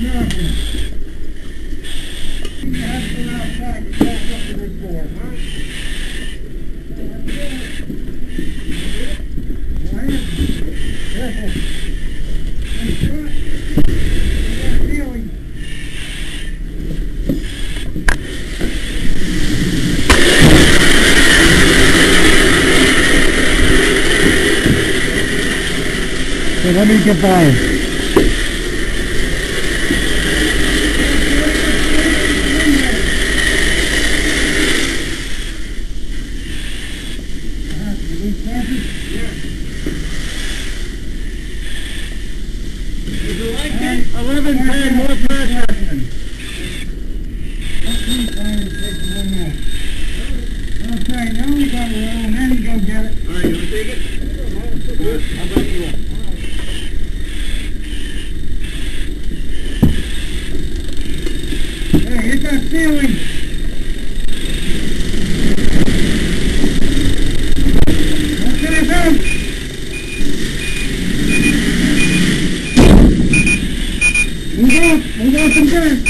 So let me get by. Okay, now we got a roll, and then you go get it. All right, you want to take it? Good. How about you? Hey, hit that ceiling. Okay, go. Move up some dirt.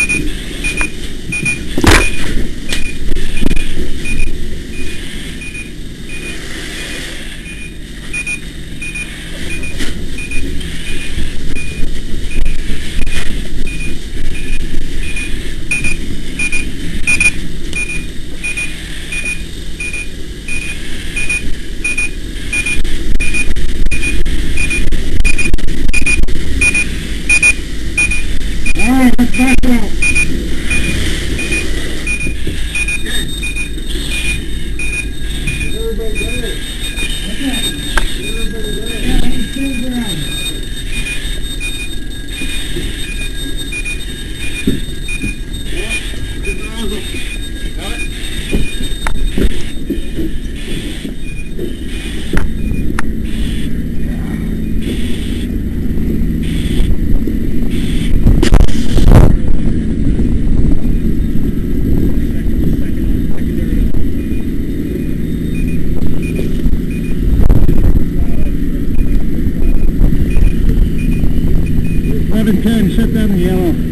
Let's back it out. Everybody got it. Okay. Everybody got it. Yeah, let me stand around. Yeah, good nozzle. Got it? Shut down the yellow.